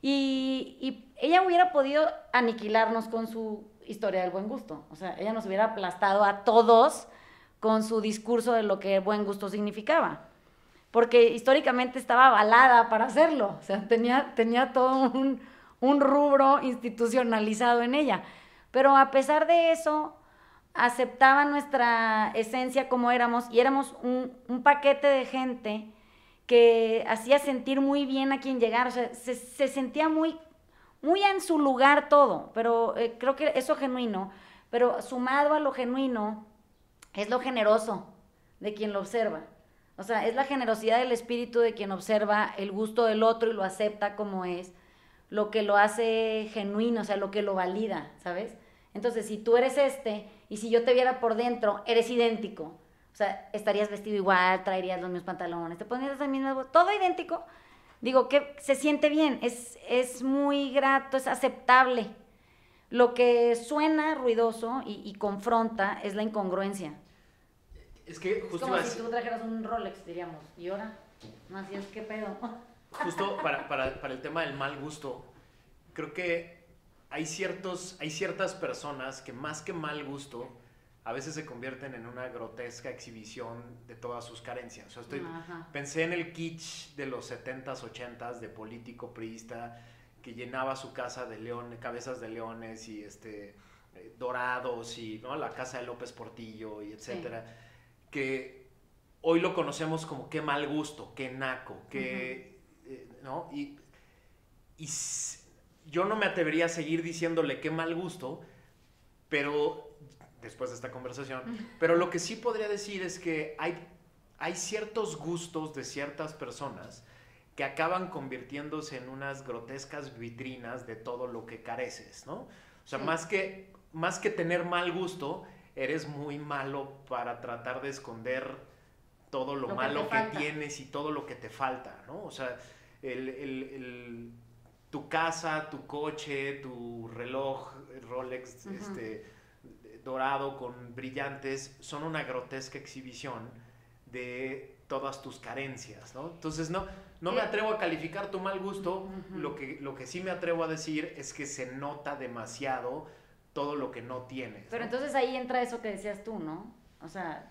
Y, y ella hubiera podido aniquilarnos con su historia del buen gusto. O sea, ella nos hubiera aplastado a todos con su discurso de lo que buen gusto significaba. Porque históricamente estaba avalada para hacerlo. O sea, tenía, tenía todo un, un rubro institucionalizado en ella. Pero a pesar de eso, aceptaba nuestra esencia como éramos, y éramos un, un paquete de gente que hacía sentir muy bien a quien llegara. O sea, se, se sentía muy, muy en su lugar todo, pero eh, creo que eso genuino, pero sumado a lo genuino es lo generoso de quien lo observa. O sea, es la generosidad del espíritu de quien observa el gusto del otro y lo acepta como es, lo que lo hace genuino, o sea, lo que lo valida, ¿sabes? Entonces, si tú eres este, y si yo te viera por dentro, eres idéntico. O sea, estarías vestido igual, traerías los mismos pantalones, te pondrías el mismo, todo idéntico. Digo, que se siente bien, es, es muy grato, es aceptable. Lo que suena ruidoso y, y confronta es la incongruencia. Es que Es justo como iba a si decir- tú trajeras un Rolex, diríamos, y ahora, no, así es, ¿qué pedo? justo para, para, para el tema del mal gusto, creo que hay, ciertos, hay ciertas personas que más que mal gusto, a veces se convierten en una grotesca exhibición de todas sus carencias. O sea, estoy, Ajá. pensé en el kitsch de los setentas, ochentas, de político priista, que llenaba su casa de león, cabezas de leones y este, eh, dorados, y ¿no? La casa de López Portillo, y etcétera, sí. Que hoy lo conocemos como qué mal gusto, qué naco, qué... Uh-huh. eh, ¿no? Y, y s- yo no me atrevería a seguir diciéndole qué mal gusto, pero después de esta conversación, pero lo que sí podría decir es que hay, hay ciertos gustos de ciertas personas que acaban convirtiéndose en unas grotescas vitrinas de todo lo que careces, ¿no? O sea, sí. más que, más que tener mal gusto, eres muy malo para tratar de esconder todo lo, lo malo que, que tienes y todo lo que te falta, ¿no? O sea, el, el, el, tu casa, tu coche, tu reloj Rolex, uh-huh. este, dorado con brillantes, son una grotesca exhibición de todas tus carencias, ¿no? Entonces, no, no me atrevo a calificar tu mal gusto, uh-huh. lo, que, lo que sí me atrevo a decir es que se nota demasiado todo lo que no tienes. Pero ¿no? Entonces ahí entra eso que decías tú, ¿no? O sea,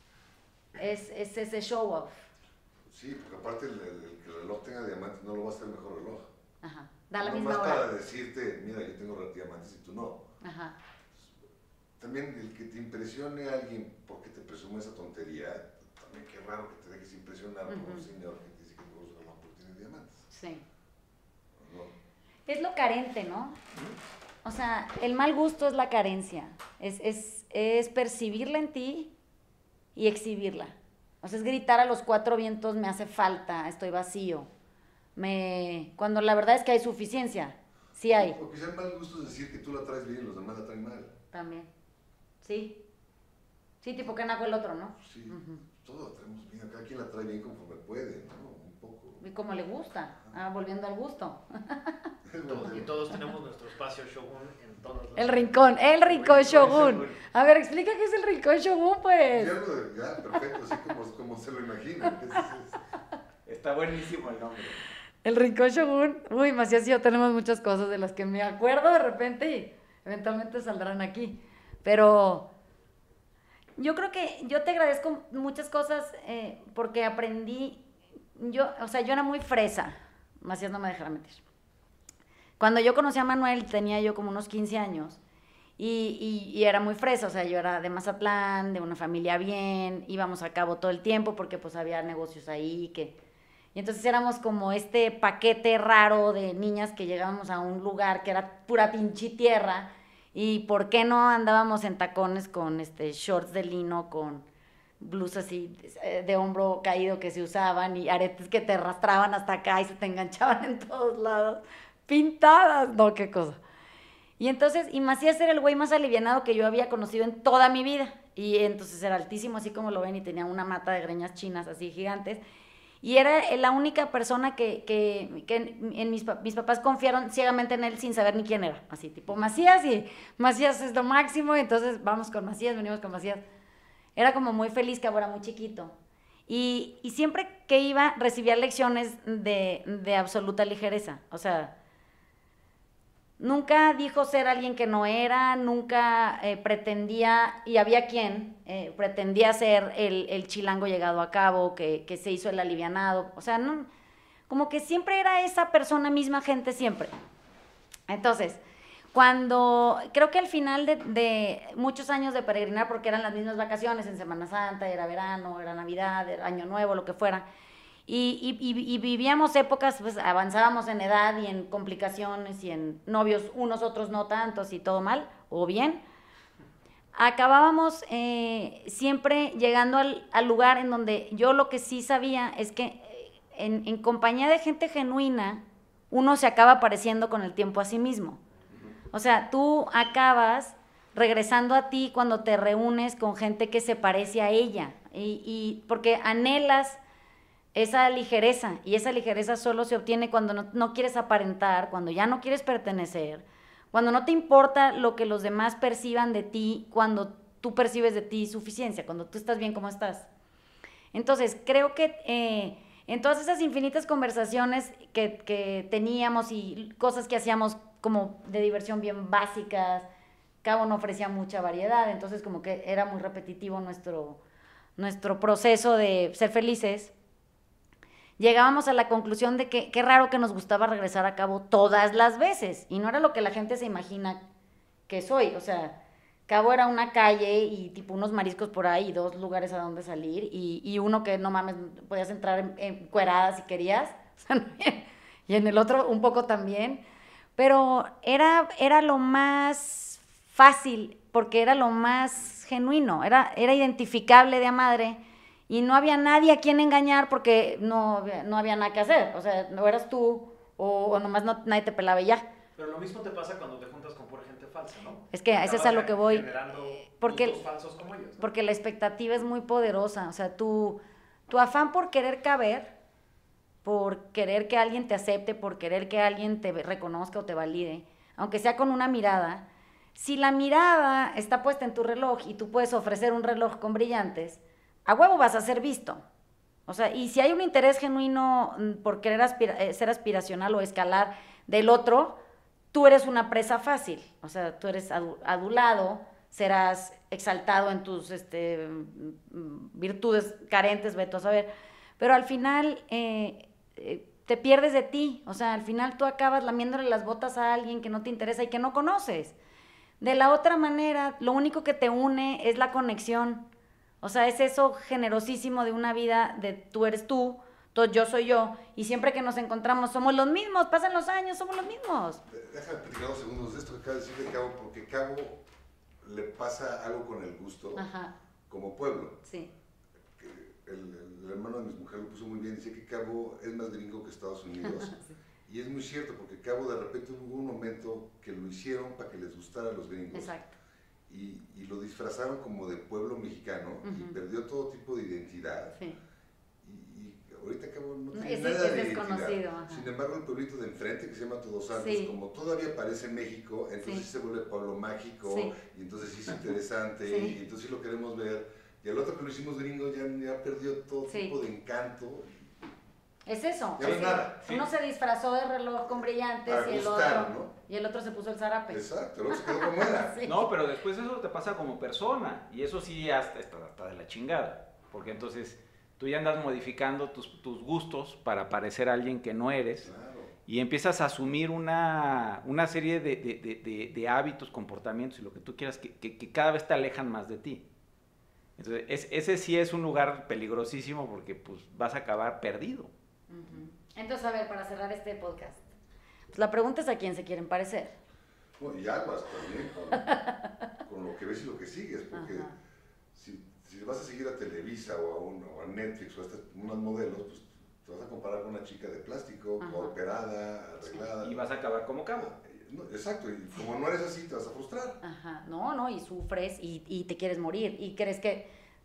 es, es ese show off. Sí, porque aparte el, el, el que el reloj tenga diamantes no lo va a hacer el mejor reloj. Ajá, da la no misma más hora. para decirte, mira, yo tengo diamantes y tú no. Ajá. También el que te impresione a alguien porque te presume esa tontería, también qué raro que te dejes impresionar uh-huh. por un señor que te dice que tu reloj porque tiene diamantes. Sí. ¿No? Es lo carente, ¿no? ¿Mm? O sea, el mal gusto es la carencia, es, es, es percibirla en ti y exhibirla. O sea, es gritar a los cuatro vientos, me hace falta, estoy vacío. Me... Cuando la verdad es que hay suficiencia, sí hay. O, o quizá el mal gusto es decir que tú la traes bien y los demás la traen mal. También, sí. Sí, tipo que naco el otro, ¿no? Sí, uh-huh. Todos la traemos bien, cada quien la trae bien conforme puede, ¿no? Un poco. Y como le gusta, ah, volviendo al gusto. Todos, y todos tenemos nuestro espacio Shogun en todos los... El rincón, el rincón Shogun. A ver, explica qué es el rincón Shogun, pues. Ya, ya perfecto, así como, como se lo imagina. Es, es... Está buenísimo el nombre. El rincón Shogun. Uy, Macías y yo tenemos muchas cosas de las que me acuerdo de repente y eventualmente saldrán aquí. Pero yo creo que yo te agradezco muchas cosas eh, porque aprendí... Yo, o sea, yo era muy fresa. Macías no me dejará mentir. Cuando yo conocí a Manuel tenía yo como unos quince años y, y, y era muy fresa, o sea, yo era de Mazatlán, de una familia bien, íbamos a cabo todo el tiempo porque pues había negocios ahí que... Y entonces éramos como este paquete raro de niñas que llegábamos a un lugar que era pura pinche tierra y ¿por qué no andábamos en tacones con este shorts de lino, con blusas así de, de hombro caído que se usaban y aretes que te arrastraban hasta acá y se te enganchaban en todos lados? Pintadas, no, qué cosa. Y entonces, y Macías era el güey más alivianado que yo había conocido en toda mi vida. Y entonces era altísimo, así como lo ven, y tenía una mata de greñas chinas así gigantes. Y era la única persona que, que, que en mis, mis papás confiaron ciegamente en él sin saber ni quién era. Así, tipo Macías, y Macías es lo máximo, entonces vamos con Macías, venimos con Macías. Era como muy feliz, Cabo era muy chiquito. Y, y siempre que iba, recibía lecciones de, de absoluta ligereza. O sea, nunca dijo ser alguien que no era, nunca eh, pretendía, y había quien eh, pretendía ser el, el chilango llegado a cabo, que, que se hizo el alivianado. O sea, no, como que siempre era esa persona misma, gente siempre. Entonces, cuando, creo que al final de, de muchos años de peregrinar, porque eran las mismas vacaciones, en Semana Santa, era verano, era Navidad, era Año Nuevo, lo que fuera, y, y, y, y vivíamos épocas, pues avanzábamos en edad y en complicaciones y en novios, unos, otros no tantos y todo mal, o bien, acabábamos eh, siempre llegando al, al lugar en donde yo lo que sí sabía es que en, en compañía de gente genuina, uno se acaba pareciendo con el tiempo a sí mismo. O sea, tú acabas regresando a ti cuando te reúnes con gente que se parece a ella, y, y porque anhelas esa ligereza, y esa ligereza solo se obtiene cuando no, no quieres aparentar, cuando ya no quieres pertenecer, cuando no te importa lo que los demás perciban de ti, cuando tú percibes de ti suficiencia, cuando tú estás bien como estás. Entonces, creo que eh, en todas esas infinitas conversaciones que, que teníamos y cosas que hacíamos como de diversión bien básicas, Cabo no ofrecía mucha variedad, entonces como que era muy repetitivo nuestro, nuestro proceso de ser felices. Llegábamos a la conclusión de que qué raro que nos gustaba regresar a Cabo todas las veces, y no era lo que la gente se imagina que soy. O sea, Cabo era una calle y tipo unos mariscos por ahí, y dos lugares a donde salir, y, y uno que no mames, podías entrar en, en cuerada si querías, y en el otro un poco también. Pero era, era lo más fácil, porque era lo más genuino, era, era identificable de a madre, y no había nadie a quien engañar porque no, no había nada que hacer. O sea, no eras tú, o, o nomás no, nadie te pelaba y ya. Pero lo mismo te pasa cuando te juntas con pura gente falsa, ¿no? Es que a eso es a lo que voy. Generando porque, gustos falsos como ellos, ¿no? Porque la expectativa es muy poderosa. O sea, tu, tu afán por querer caber, por querer que alguien te acepte, por querer que alguien te reconozca o te valide, aunque sea con una mirada, si la mirada está puesta en tu reloj y tú puedes ofrecer un reloj con brillantes, a huevo vas a ser visto. O sea, y si hay un interés genuino por querer aspira- ser aspiracional o escalar del otro, tú eres una presa fácil. O sea, tú eres adulado, serás exaltado en tus este, virtudes carentes, vete a saber, pero al final eh, eh, te pierdes de ti. O sea, al final tú acabas lamiéndole las botas a alguien que no te interesa y que no conoces. De la otra manera, lo único que te une es la conexión. O sea, es eso generosísimo de una vida de tú eres tú, tú yo soy yo, y siempre que nos encontramos somos los mismos, pasan los años, somos los mismos. Déjame platicar dos segundos de esto que acaba de decir de Cabo, porque Cabo le pasa algo con el gusto. Ajá. Como pueblo. Sí. El, el hermano de mi mujer lo puso muy bien, dice que Cabo es más gringo que Estados Unidos. Sí. Y es muy cierto, porque Cabo de repente hubo un momento que lo hicieron para que les gustara a los gringos. Exacto. Y, y lo disfrazaron como de pueblo mexicano, uh-huh. y perdió todo tipo de identidad. Sí. Y, y ahorita Cabo no tiene es, nada es de desconocido. Identidad. Sin embargo, el pueblito de enfrente, que se llama Todos Santos, sí. como todavía parece México, entonces sí. se vuelve pueblo mágico, sí. y entonces sí es interesante, sí. y entonces sí lo queremos ver. Y el otro que lo hicimos gringo ya, ya perdió todo sí. tipo de encanto. Es eso. Ya no es nada. Uno sí. se disfrazó de reloj con brillantes Para y, gustar, el otro, ¿no? y el otro se puso el zarape. Exacto, el otro se quedó como era. Sí. No, pero después eso te pasa como persona, y eso sí hasta, hasta de la chingada, porque entonces tú ya andas modificando tus, tus gustos para parecer alguien que no eres, claro. y empiezas a asumir una, una serie de, de, de, de, de hábitos, comportamientos y lo que tú quieras que, que, que cada vez te alejan más de ti. Entonces, es, ese sí es un lugar peligrosísimo porque pues vas a acabar perdido. Uh-huh. Entonces, a ver, para cerrar este podcast, pues la pregunta es a quién se quieren parecer. Bueno, y aguas también con, con lo que ves y lo que sigues, porque si, si vas a seguir a Televisa o a, un, o a Netflix o a estas, unos modelos, pues te vas a comparar con una chica de plástico, uh-huh. operada, arreglada. Y vas a acabar como Cabo. No, exacto, y como no eres así, te vas a frustrar. Ajá, no, no, y sufres y, y te quieres morir, y crees que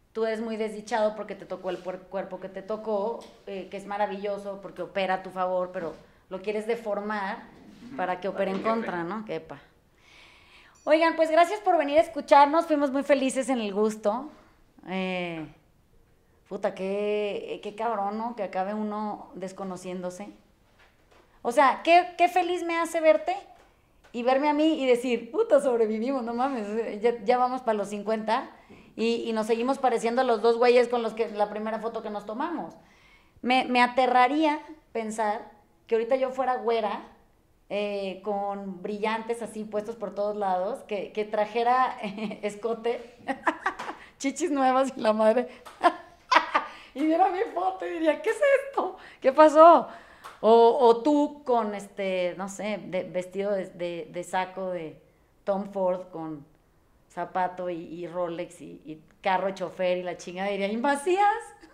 tú eres muy desdichado porque te tocó el puer- cuerpo que te tocó, eh, que es maravilloso porque opera a tu favor, pero lo quieres deformar para que opere en contra, ¿no? Que epa. Oigan, pues gracias por venir a escucharnos, fuimos muy felices en el gusto. Eh, puta, qué, qué cabrón, ¿no? Que acabe uno desconociéndose. O sea, qué, qué feliz me hace verte y verme a mí y decir, puta, sobrevivimos, no mames, ya, ya vamos para los cincuenta y, y nos seguimos pareciendo a los dos güeyes con los que la primera foto que nos tomamos. Me, me aterraría pensar que ahorita yo fuera güera, eh, con brillantes así puestos por todos lados, que, que trajera eh, escote, chichis nuevas y la madre, y viera mi foto y diría, ¿qué es esto? ¿Qué pasó? O, o tú con, este, no sé, de, vestido de, de, de saco de Tom Ford con zapato y, y Rolex y, y carro chofer y la chingada, diría, ¿y Macías?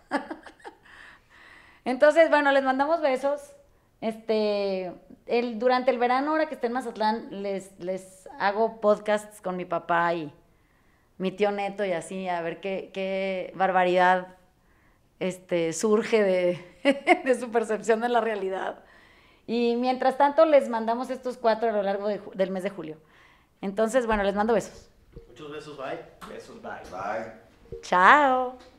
Entonces, bueno, les mandamos besos. Este, el, durante el verano, ahora que esté en Mazatlán, les, les hago podcasts con mi papá y mi tío Neto y así, a ver qué, qué barbaridad este, surge de, de su percepción de la realidad. Y mientras tanto, les mandamos estos cuatro a lo largo de, del mes de julio. Entonces, bueno, les mando besos. Muchos besos, bye. Besos, bye. Bye. Chao.